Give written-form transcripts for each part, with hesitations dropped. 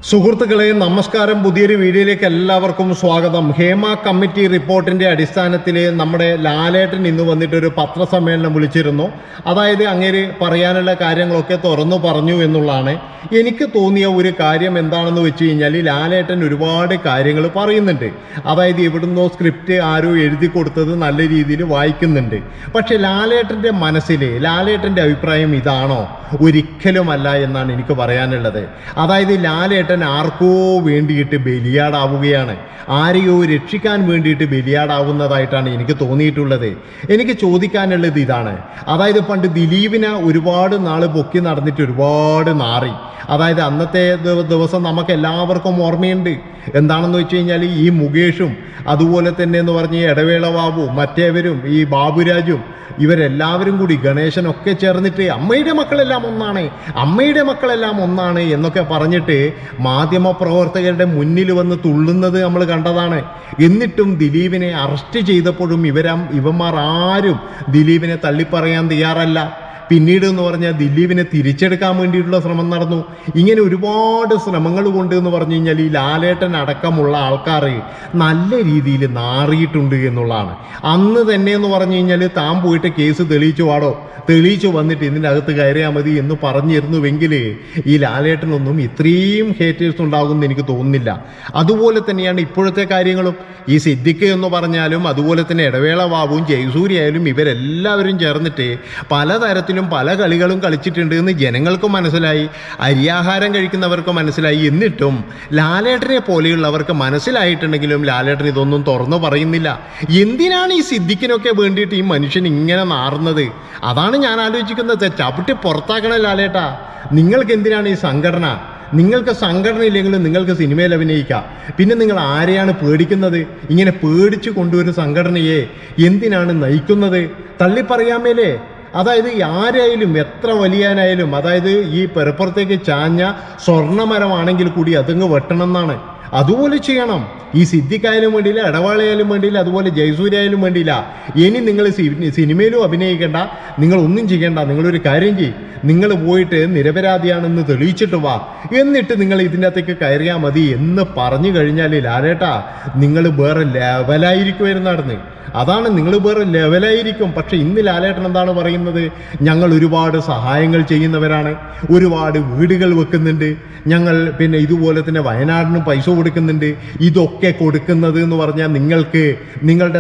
സുഹൃത്തുക്കളെ നമസ്കാരം. പുതിയൊരു വീഡിയോയിലേക്ക് എല്ലാവർക്കും സ്വാഗതം. ഹേമ കമ്മിറ്റി റിപ്പോർട്ടിൻ്റെ അടിസ്ഥാനത്തിൽ നമ്മുടെ ലാലേട്ടൻ ഇന്ന് വന്നിട്ടൊരു പത്രസമ്മേളനം വിളിച്ചിരുന്നു. അതായത് അങ്ങേര് പറയാനുള്ള കാര്യങ്ങളൊക്കെ തുറന്നു പറഞ്ഞു എന്നുള്ളതാണ്. എനിക്ക് തോന്നിയ ഒരു കാര്യം എന്താണെന്ന് വെച്ച് കഴിഞ്ഞാൽ ലാലേട്ടൻ ഒരുപാട് കാര്യങ്ങൾ പറയുന്നുണ്ട്. അതായത് ഇവിടുന്നോ സ്ക്രിപ്റ്റ് ആരോ എഴുതി കൊടുത്തത് നല്ല രീതിയിൽ വായിക്കുന്നുണ്ട്. പക്ഷേ ലാലേട്ടൻ്റെ മനസ്സിൽ ലാലേട്ടൻ്റെ അഭിപ്രായം ഇതാണോ? ഒരിക്കലുമല്ല എന്നാണ് എനിക്ക് പറയാനുള്ളത്. അതായത് ലാലേട്ടൻ ആർക്കോ വേണ്ടിയിട്ട് ബലിയാടാവുകയാണ്, ആരെയോ രക്ഷിക്കാൻ വേണ്ടിയിട്ട് ബലിയാടാവുന്നതായിട്ടാണ് എനിക്ക് തോന്നിയിട്ടുള്ളത്. എനിക്ക് ചോദിക്കാനുള്ളത് ഇതാണ്. അതായത് പണ്ട് ദിലീപിനെ ഒരുപാട് നാൾ പൊക്കി നടന്നിട്ട് ഒരുപാട് നാറി. അതായത് അന്നത്തെ ദിവസം നമുക്ക് എല്ലാവർക്കും ഓർമ്മയുണ്ട്. എന്താണെന്ന് വെച്ച് കഴിഞ്ഞാൽ ഈ മുകേഷും അതുപോലെ തന്നെ എന്ന് പറഞ്ഞ് ഇടവേള ബാബു, മറ്റേവരും ഈ ബാബുരാജും ഇവരെല്ലാവരും കൂടി ഗണേശനൊക്കെ ചേർന്നിട്ട് അമ്മയുടെ മക്കളെല്ലാം ഒന്നാണ്, അമ്മയുടെ മക്കളെല്ലാം ഒന്നാണ് എന്നൊക്കെ പറഞ്ഞിട്ട് മാധ്യമപ്രവർത്തകരുടെ മുന്നിൽ വന്ന് തുള്ളുന്നത് നമ്മൾ കണ്ടതാണ്. എന്നിട്ടും ദിലീപിനെ അറസ്റ്റ് ചെയ്തപ്പോഴും ഇവന്മാർ ആരും ദിലീപിനെ തള്ളിപ്പറയാൻ തയ്യാറല്ല. പിന്നീട് എന്ന് പറഞ്ഞാൽ ദിലീപിനെ തിരിച്ചെടുക്കാൻ വേണ്ടിയിട്ടുള്ള ശ്രമം നടന്നു. ഇങ്ങനെ ഒരുപാട് ശ്രമങ്ങൾ കൊണ്ട് എന്ന് പറഞ്ഞു കഴിഞ്ഞാൽ ഈ ലാലേട്ടൻ അടക്കമുള്ള ആൾക്കാർ നല്ല രീതിയിൽ നാറിയിട്ടുണ്ട് എന്നുള്ളതാണ്. അന്ന് തന്നെ എന്ന് പറഞ്ഞു കഴിഞ്ഞാൽ താൻ പോയിട്ട് കേസ് തെളിയിച്ചു വാടോ, തെളിയിച്ചു വന്നിട്ട് ഇതിൻ്റെ അകത്ത് കയറിയാൽ മതി എന്ന് പറഞ്ഞിരുന്നുവെങ്കിൽ ഈ ലാലേട്ടനൊന്നും ഇത്രയും ഹേറ്റേഴ്സ് ഉണ്ടാകുമെന്ന് എനിക്ക് തോന്നുന്നില്ല. അതുപോലെ തന്നെയാണ് ഇപ്പോഴത്തെ കാര്യങ്ങളും. ഈ സിദ്ദിഖ് എന്ന് പറഞ്ഞാലും അതുപോലെ തന്നെ ഇടവേള ബാബുവും ജയസൂര്യായാലും ഇവരെല്ലാവരും ചേർന്നിട്ട് പലതരത്തിലും പല കളികളും കളിച്ചിട്ടുണ്ട് എന്ന് ജനങ്ങൾക്ക് മനസ്സിലായി, അരിയാഹാരം കഴിക്കുന്നവർക്ക് മനസ്സിലായി. എന്നിട്ടും ലാലേട്ടനെ പോലെയുള്ളവർക്ക് മനസ്സിലായിട്ടുണ്ടെങ്കിലും ലാലേട്ടൻ ഇതൊന്നും തുറന്നു പറയുന്നില്ല. എന്തിനാണ് ഈ സിദ്ദിഖിനൊക്കെ വേണ്ടിയിട്ട് ഈ മനുഷ്യൻ ഇങ്ങനെ നാറുന്നത്? അതാണ് ഞാൻ ആലോചിക്കുന്നത്. ചവിട്ടി പുറത്താക്കണ ലാലേട്ടാ. നിങ്ങൾക്ക് എന്തിനാണ് ഈ സംഘടന? നിങ്ങൾക്ക് സംഘടന ഇല്ലെങ്കിലും നിങ്ങൾക്ക് സിനിമയിൽ അഭിനയിക്കാം. പിന്നെ നിങ്ങൾ ആരെയാണ് പേടിക്കുന്നത്? ഇങ്ങനെ പേടിച്ചു കൊണ്ടുവരുന്ന സംഘടനയെ എന്തിനാണ് നയിക്കുന്നത്? തള്ളിപ്പറയാമേലേ. അതായത് ആരായാലും എത്ര വലിയനായാലും, അതായത് ഈ പെരപ്പുറത്തേക്ക് ചാഞ്ഞ സ്വർണ്ണമരമാണെങ്കിൽ കൂടി അതങ്ങ് വെട്ടണം എന്നാണ്. അതുപോലെ ചെയ്യണം. ഈ സിദ്ദിഖായാലും വേണ്ടിയില്ല, ഇടവാളയായാലും വേണ്ടിയില്ല, അതുപോലെ ജയസൂര്യായാലും വേണ്ടിയില്ല. ഇനി നിങ്ങൾ സിനിമയിലും അഭിനയിക്കേണ്ട, നിങ്ങളൊന്നും ചെയ്യേണ്ട. നിങ്ങളൊരു കാര്യം ചെയ്യും, നിങ്ങൾ പോയിട്ട് നിരപരാധിയാണെന്ന് തെളിയിച്ചിട്ട് വാ, എന്നിട്ട് നിങ്ങൾ ഇതിൻ്റെ അകത്തേക്ക് കയറിയാൽ മതി എന്ന് പറഞ്ഞു കഴിഞ്ഞാൽ ലാലേട്ടാ നിങ്ങൾ വേറെ ലെവലായിരിക്കുമായിരുന്നു നടന്ന്. അതാണ്, നിങ്ങൾ വേറെ ലെവലായിരിക്കും. പക്ഷെ ഇന്ന് ലാലേട്ടൻ എന്താണ് പറയുന്നത്? ഞങ്ങൾ ഒരുപാട് സഹായങ്ങൾ ചെയ്യുന്നവരാണ്, ഒരുപാട് വീടുകൾ വെക്കുന്നുണ്ട് ഞങ്ങൾ, പിന്നെ ഇതുപോലെ തന്നെ വയനാടിനും പൈസ കൊടുക്കുന്നുണ്ട്. ഇതൊക്കെ കൊടുക്കുന്നത് എന്ന് പറഞ്ഞാൽ നിങ്ങൾക്ക് നിങ്ങളുടെ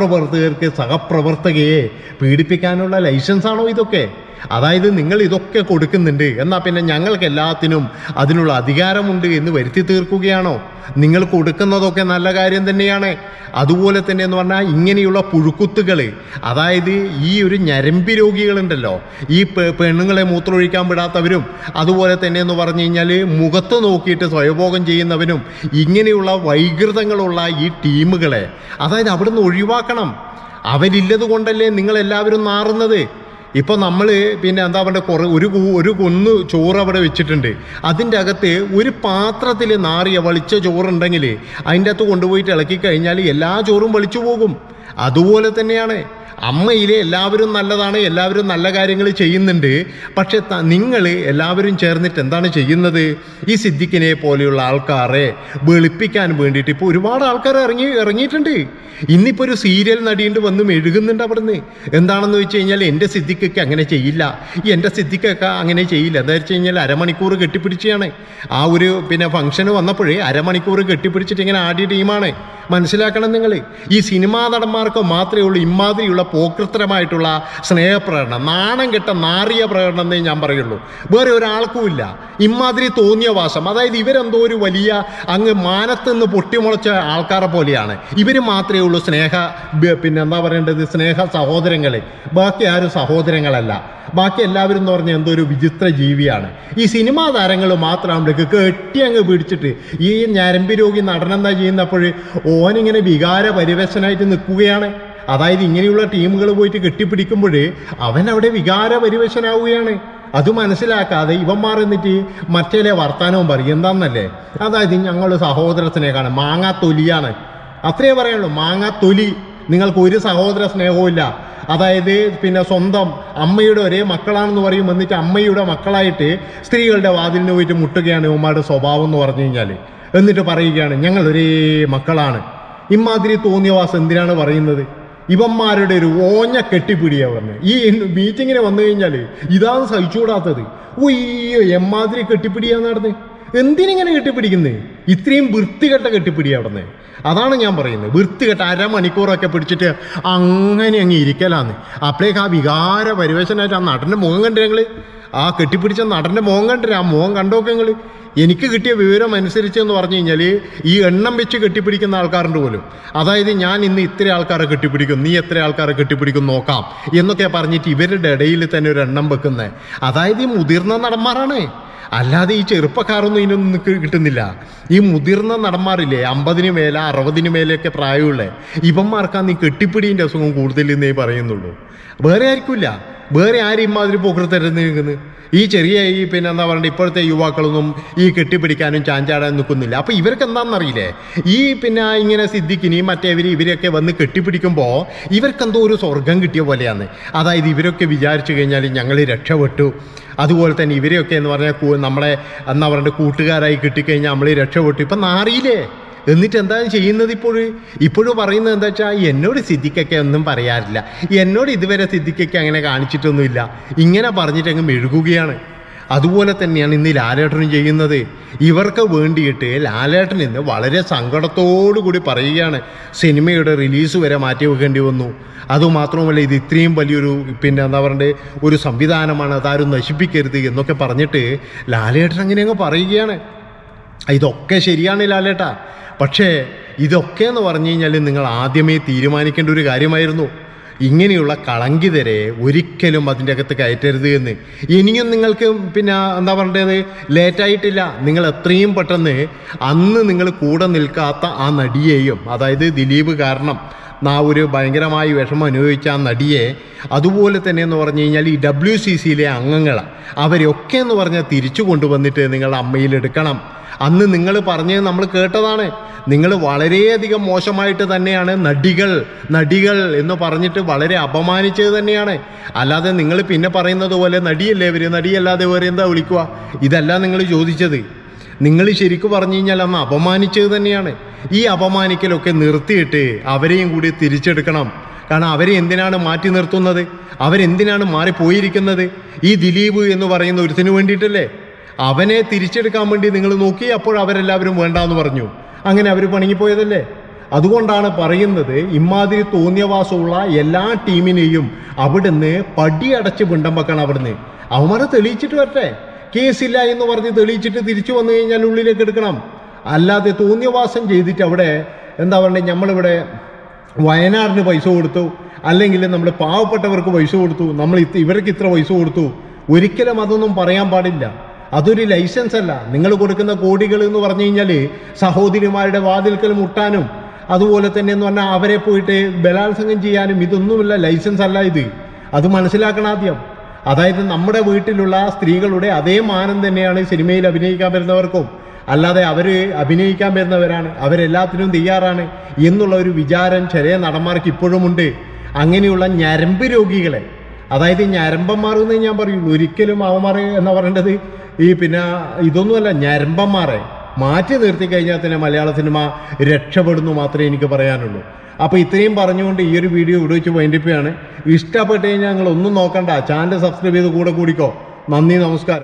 സഹപ്രവർത്തകയെ പീഡിപ്പിക്കാനുള്ള ലൈസൻസാണോ ഇതൊക്കെ? അതായത് നിങ്ങൾ ഇതൊക്കെ കൊടുക്കുന്നുണ്ട്, എന്നാൽ പിന്നെ ഞങ്ങൾക്ക് എല്ലാത്തിനും അതിനുള്ള അധികാരമുണ്ട് എന്ന് വരുത്തി തീർക്കുകയാണോ? നിങ്ങൾ കൊടുക്കുന്നതൊക്കെ നല്ല കാര്യം തന്നെയാണ്. അതുപോലെ തന്നെ എന്ന് പറഞ്ഞാൽ ഇങ്ങനെയുള്ള പുഴുക്കുത്തുകൾ, അതായത് ഈ ഒരു ഞരമ്പി രോഗികളുണ്ടല്ലോ, ഈ പെണ്ണുങ്ങളെ മൂത്രമൊഴിക്കാൻ വിടാത്തവരും അതുപോലെ തന്നെ എന്ന് പറഞ്ഞു കഴിഞ്ഞാൽ മുഖത്ത് നോക്കിയിട്ട് സ്വയഭോഗം ചെയ്യുന്നവരും, ഇങ്ങനെയുള്ള വൈകൃതങ്ങളുള്ള ഈ ടീമുകളെ അതായത് അവിടുന്ന് ഒഴിവാക്കണം. അവരില്ലത് കൊണ്ടല്ലേ നിങ്ങളെല്ലാവരും നാറുന്നത്. ഇപ്പോൾ നമ്മൾ പിന്നെ എന്താ പറയുക, ഒരു കൊന്ന് ചോറ് അവിടെ വെച്ചിട്ടുണ്ട്. അതിൻ്റെ അകത്ത് ഒരു പാത്രത്തിൽ നാറിയ വളിച്ച ചോറുണ്ടെങ്കിൽ അതിൻ്റെ അകത്ത് കൊണ്ടുപോയിട്ട് ഇളക്കി കഴിഞ്ഞാൽ എല്ലാ ചോറും വളിച്ചു പോകും. അതുപോലെ തന്നെയാണ് അമ്മയിലെ എല്ലാവരും നല്ലതാണ്, എല്ലാവരും നല്ല കാര്യങ്ങൾ ചെയ്യുന്നുണ്ട്. പക്ഷെ നിങ്ങൾ എല്ലാവരും ചേർന്നിട്ട് എന്താണ് ചെയ്യുന്നത്? ഈ സിദ്ദിഖിനെ പോലെയുള്ള ആൾക്കാരെ വെളുപ്പിക്കാൻ വേണ്ടിയിട്ട് ഇപ്പോൾ ഒരുപാട് ആൾക്കാർ ഇറങ്ങിയിട്ടുണ്ട്. ഇന്നിപ്പോൾ ഒരു സീരിയൽ നടിയുണ്ട് വന്ന് മെഴുകുന്നുണ്ട് അവിടുന്ന്. എന്താണെന്ന് വെച്ച് കഴിഞ്ഞാൽ എൻ്റെ സിദ്ദിഖൊക്കെ അങ്ങനെ ചെയ്യില്ല, എൻ്റെ സിദ്ദിഖൊക്കെ അങ്ങനെ ചെയ്യില്ല. എന്താ വെച്ച് കഴിഞ്ഞാൽ അരമണിക്കൂർ കെട്ടിപ്പിടിച്ചാണ് ആ ഒരു പിന്നെ ഫംഗ്ഷന് വന്നപ്പോഴേ അരമണിക്കൂർ കെട്ടിപ്പിടിച്ചിട്ട് ഇങ്ങനെ ആടിയ ടീമാണ്. മനസ്സിലാക്കണം നിങ്ങൾ. ഈ സിനിമാ നടന്മാർക്ക് മാത്രമേ ഉള്ളൂ ഇമാതിരിയുള്ള പോക്രിത്തരമായിട്ടുള്ള സ്നേഹപ്രകടനം, നാണം കെട്ട നാറിയ പ്രകടനം എന്നേ ഞാൻ പറയുള്ളൂ. വേറെ ഒരാൾക്കുമില്ല ഇമാതിരി തോന്നിയ വാസം. അതായത് ഇവരെന്തോ ഒരു വലിയ അങ്ങ് മാനത്തുനിന്ന് പൊട്ടിമുളച്ച ആൾക്കാരെ പോലെയാണ്. ഇവർ മാത്രമേ ഉള്ളൂ പിന്നെ എന്താ പറയേണ്ടത്, സ്നേഹ സഹോദരങ്ങൾ. ബാക്കി ആരും സഹോദരങ്ങളല്ല. ബാക്കി എല്ലാവരും എന്ന് പറഞ്ഞാൽ എന്തോ ഒരു വിചിത്ര ജീവിയാണ്. ഈ സിനിമാ താരങ്ങൾ മാത്രമാകുമ്പോഴേക്ക് കെട്ടി അങ്ങ് പിടിച്ചിട്ട് ഈ ഞരമ്പി രോഗി നടനെന്താ ചെയ്യുന്നപ്പോൾ ഓനിങ്ങനെ വികാര പരിവേശനായിട്ട് നിൽക്കുകയാണ്. അതായത് ഇങ്ങനെയുള്ള ടീമുകൾ പോയിട്ട് കെട്ടിപ്പിടിക്കുമ്പോൾ അവൻ അവിടെ വികാര പരിവേശനാവുകയാണ്. അത് മനസ്സിലാക്കാതെ ഇവന്മാർ എന്നിട്ട് മറ്റേ വർത്താനവും പറയും. എന്താണെന്നല്ലേ, അതായത് ഞങ്ങൾ സഹോദര സ്നേഹമാണ്, മാങ്ങാത്തൊലിയാണ്, അത്രയേ പറയുള്ളൂ. മാങ്ങാത്തൊലി. നിങ്ങൾക്ക് ഒരു സഹോദര സ്നേഹവും ഇല്ല. അതായത് പിന്നെ സ്വന്തം അമ്മയുടെ ഒരേ മക്കളാണെന്ന് പറയും, എന്നിട്ട് അമ്മയുടെ മക്കളായിട്ട് സ്ത്രീകളുടെ വാതിലിന് പോയിട്ട് മുട്ടുകയാണ് ഇവന്മാരുടെ സ്വഭാവം എന്ന് പറഞ്ഞു കഴിഞ്ഞാൽ. എന്നിട്ട് പറയുകയാണ് ഞങ്ങൾ ഒരേ മക്കളാണ്. ഇമാതിരി തോന്നിയവാസം എന്തിനാണ് പറയുന്നത്? ഇവന്മാരുടെ ഒരു ഓഞ്ഞ കെട്ടിപ്പിടിയാണ് പറഞ്ഞത്. ഈ മീറ്റിങ്ങിന് വന്നു കഴിഞ്ഞാൽ ഇതാണ് സഹിച്ചുകൂടാത്തത്. ഉയ്യോ എമ്മാതിരി കെട്ടിപ്പിടിയാന്ന് നടന്നത്. എന്തിനിങ്ങനെ കെട്ടിപ്പിടിക്കുന്നത്? ഇത്രയും വൃത്തികെട്ട കെട്ടിപ്പിടിയാ നടന്നത്. അതാണ് ഞാൻ പറയുന്നത്. വൃത്തികെട്ട അരമണിക്കൂറൊക്കെ പിടിച്ചിട്ട് അങ്ങനെ അങ്ങ് ഇരിക്കലാന്ന്. അപ്പോഴേക്ക് ആ വികാര പരിവേശനായിട്ട് ആ നടൻ്റെ മുഖം കണ്ടേ ഞങ്ങൾ, ആ കെട്ടിപ്പിടിച്ച നടൻ്റെ മുഖം കണ്ടേ, ആ മുഖം കണ്ടോക്കെ ഞങ്ങൾ. എനിക്ക് കിട്ടിയ വിവരം അനുസരിച്ചെന്ന് പറഞ്ഞു കഴിഞ്ഞാൽ ഈ എണ്ണം വെച്ച് കെട്ടിപ്പിടിക്കുന്ന ആൾക്കാരുണ്ട് പോലും. അതായത് ഞാൻ ഇന്ന് ഇത്ര ആൾക്കാരെ കെട്ടിപ്പിടിക്കും, നീ എത്ര ആൾക്കാരെ കെട്ടിപ്പിടിക്കും നോക്കാം എന്നൊക്കെ പറഞ്ഞിട്ട് ഇവരുടെ ഇടയിൽ തന്നെ ഒരു എണ്ണം വെക്കുന്നത്. അതായത് ഈ മുതിർന്ന നടന്മാരാണ്, അല്ലാതെ ഈ ചെറുപ്പക്കാരൊന്നും ഇതിനൊന്നും കിട്ടുന്നില്ല. ഈ മുതിർന്ന നടന്മാരില്ലേ, 50 മേലെ 60 മേലെയൊക്കെ പ്രായമുള്ള ഇവന്മാർക്കാണ് ഈ കെട്ടിപ്പിടീൻ്റെ അസുഖം കൂടുതലെന്നേ പറയുന്നുള്ളൂ. വേറെ ആയിരിക്കില്ല. വേറെ ആരും ഇമാതിരി പോക്കൃത്തരുന്നത്. ഈ ചെറിയ ഈ പിന്നെ എന്താ പറയുക ഇപ്പോഴത്തെ യുവാക്കളൊന്നും ഈ കെട്ടിപ്പിടിക്കാനും ചാഞ്ചാടാനും നിൽക്കുന്നില്ല. അപ്പോൾ ഇവർക്ക് എന്താണെന്നറിയില്ലേ, ഈ പിന്നെ ഇങ്ങനെ സിദ്ദിഖിനെയും ഇവരെയൊക്കെ വന്ന് കെട്ടിപ്പിടിക്കുമ്പോൾ ഇവർക്കെന്തോ ഒരു സ്വർഗം കിട്ടിയ പോലെയാണ്. അതായത് ഇവരൊക്കെ വിചാരിച്ചു കഴിഞ്ഞാൽ ഞങ്ങൾ രക്ഷപ്പെട്ടു. അതുപോലെ തന്നെ ഇവരെയൊക്കെ എന്ന് പറഞ്ഞാൽ നമ്മളെ എന്താ പറയുക കൂട്ടുകാരായി കിട്ടിക്കഴിഞ്ഞാൽ നമ്മൾ രക്ഷപ്പെട്ടു. ഇപ്പം നാറിയില്ലേ? എന്നിട്ട് എന്താണ് ചെയ്യുന്നത്? ഇപ്പോഴും പറയുന്നത് എന്താ വെച്ചാൽ എന്നോട് സിദ്ദിഖൊക്കെ ഒന്നും പറയാറില്ല, എന്നോട് ഇതുവരെ സിദ്ദിഖൊക്കെ അങ്ങനെ കാണിച്ചിട്ടൊന്നുമില്ല, ഇങ്ങനെ പറഞ്ഞിട്ട് അങ്ങ് മെഴുകുകയാണ്. അതുപോലെ തന്നെയാണ് ഇന്ന് ലാലേട്ടനും ചെയ്യുന്നത്. ഇവർക്ക് വേണ്ടിയിട്ട് ലാലേട്ടൻ ഇന്ന് വളരെ സങ്കടത്തോടു കൂടി പറയുകയാണ് സിനിമയുടെ റിലീസ് വരെ മാറ്റി വെക്കേണ്ടി വന്നു. അതുമാത്രമല്ല ഇത് ഇത്രയും വലിയൊരു പിന്നെ എന്താ പറയണ്ടേ ഒരു സംവിധാനമാണ്, അതാരും നശിപ്പിക്കരുത് എന്നൊക്കെ പറഞ്ഞിട്ട് ലാലേട്ടൻ അങ്ങനെ അങ്ങ് പറയുകയാണ്. ഇതൊക്കെ ശരിയാണ് ലാലേട്ടാ, പക്ഷേ ഇതൊക്കെ എന്ന് പറഞ്ഞു കഴിഞ്ഞാൽ നിങ്ങൾ ആദ്യമേ തീരുമാനിക്കേണ്ട ഒരു കാര്യമായിരുന്നു. ഇങ്ങനെയുള്ള കളങ്കിതരെ ഒരിക്കലും അതിൻ്റെ അകത്ത് കയറ്റരുത് എന്ന്. ഇനിയും നിങ്ങൾക്ക് പിന്നെ എന്താ പറയേണ്ടത് ലേറ്റായിട്ടില്ല. നിങ്ങൾ എത്രയും പെട്ടെന്ന് അന്ന് നിങ്ങൾ കൂടെ നിൽക്കാത്ത ആ നടിയെയും, അതായത് ദിലീപ് കാരണം ഒരു ഭയങ്കരമായി വിഷമം അനുഭവിച്ച ആ നടിയെ, അതുപോലെ തന്നെ എന്ന് പറഞ്ഞു കഴിഞ്ഞാൽ ഈ WCCയിലെ അംഗങ്ങൾ അവരൊക്കെ എന്ന് പറഞ്ഞാൽ തിരിച്ചു കൊണ്ടുവന്നിട്ട് നിങ്ങളുടെ അമ്മയിലെടുക്കണം. അന്ന് നിങ്ങൾ പറഞ്ഞത് നമ്മൾ കേട്ടതാണ്. നിങ്ങൾ വളരെയധികം മോശമായിട്ട് തന്നെയാണ് നടികൾ എന്ന് പറഞ്ഞിട്ട് വളരെ അപമാനിച്ചത് തന്നെയാണ്. അല്ലാതെ നിങ്ങൾ പിന്നെ പറയുന്നത് പോലെ നടിയല്ലേ ഇവർ, നടിയല്ലാതെ വേറെ എന്താ വിളിക്കുക? ഇതല്ല നിങ്ങൾ ചോദിച്ചത്. നിങ്ങൾ ശരിക്കും പറഞ്ഞു കഴിഞ്ഞാൽ അന്ന് അപമാനിച്ചത് തന്നെയാണ്. ഈ അപമാനിക്കലൊക്കെ നിർത്തിയിട്ട് അവരെയും കൂടി തിരിച്ചെടുക്കണം. കാരണം അവരെ എന്തിനാണ് മാറ്റി നിർത്തുന്നത്? അവരെന്തിനാണ് മാറിപ്പോയിരിക്കുന്നത്? ഈ ദിലീപ് എന്ന് പറയുന്ന ഒരുത്തിന് വേണ്ടിയിട്ടല്ലേ? അവനെ തിരിച്ചെടുക്കാൻ വേണ്ടി നിങ്ങൾ നോക്കി, അപ്പോൾ അവരെല്ലാവരും വേണ്ടാന്ന് പറഞ്ഞു. അങ്ങനെ അവർ പണിങ്ങിപ്പോയതല്ലേ? അതുകൊണ്ടാണ് പറയുന്നത് ഇമാതിരി തോന്നിയവാസമുള്ള എല്ലാ ടീമിനെയും അവിടുന്ന് പടിയടച്ച് പിണ്ടം വെക്കണം. അവിടുന്ന് അവന്മാരെ തെളിയിച്ചിട്ട് വരട്ടെ. കേസില്ല എന്ന് പറഞ്ഞ് തെളിയിച്ചിട്ട് തിരിച്ചു വന്നു കഴിഞ്ഞാൽ ഉള്ളിലേക്ക് എടുക്കണം. അല്ലാതെ തോന്നിയവാസം ചെയ്തിട്ട് അവിടെ എന്താ പറയുക നമ്മളിവിടെ വയനാടിന് പൈസ കൊടുത്തു, അല്ലെങ്കിൽ നമ്മൾ പാവപ്പെട്ടവർക്ക് പൈസ കൊടുത്തു, നമ്മൾ ഇവർക്ക് ഇത്ര പൈസ കൊടുത്തു, ഒരിക്കലും അതൊന്നും പറയാൻ പാടില്ല. അതൊരു ലൈസൻസ് അല്ല. നിങ്ങൾ കൊടുക്കുന്ന കോടികൾ എന്ന് പറഞ്ഞു കഴിഞ്ഞാൽ സഹോദരിമാരുടെ വാതിൽക്കൽ മുട്ടാനും അതുപോലെ തന്നെ എന്ന് പറഞ്ഞാൽ അവരെ പോയിട്ട് ബലാത്സംഗം ചെയ്യാനും ഇതൊന്നുമില്ല, ലൈസൻസ് അല്ല ഇത്. അത് മനസ്സിലാക്കണം ആദ്യം. അതായത് നമ്മുടെ വീട്ടിലുള്ള സ്ത്രീകളുടെ അതേ മാനം തന്നെയാണ് സിനിമയിൽ അഭിനയിക്കാൻ വരുന്നവർക്കും. അല്ലാതെ അവർ അഭിനയിക്കാൻ വരുന്നവരാണ്, അവരെല്ലാത്തിനും തയ്യാറാണ് എന്നുള്ള ഒരു വിചാരം ചെറിയ നടന്മാർക്ക് ഇപ്പോഴുമുണ്ട്. അങ്ങനെയുള്ള ഞരമ്പ് രോഗികളെ, അതായത് ഞരമ്പന്മാർ എന്ന് ഞാൻ പറയുള്ളൂ, ഒരിക്കലും അവന്മാർ എന്ന് പറയേണ്ടത് ഈ പിന്നെ ഇതൊന്നുമല്ല, ഞരമ്പന്മാരെ മാറ്റി നിർത്തി കഴിഞ്ഞാൽ തന്നെ മലയാള സിനിമ രക്ഷപ്പെടുന്നു മാത്രമേ എനിക്ക് പറയാനുള്ളൂ. അപ്പോൾ ഇത്രയും പറഞ്ഞുകൊണ്ട് ഈ ഒരു വീഡിയോ ഇവിടെ വെച്ച് വൈൻഡപ്പ് ചെയ്യാണ്. ഇഷ്ടപ്പെട്ട് കഴിഞ്ഞാൽ നിങ്ങൾ ഒന്നും നോക്കണ്ട, ചാനൽ സബ്സ്ക്രൈബ് ചെയ്ത് കൂടെ കൂടിക്കോ. നന്ദി, നമസ്കാരം.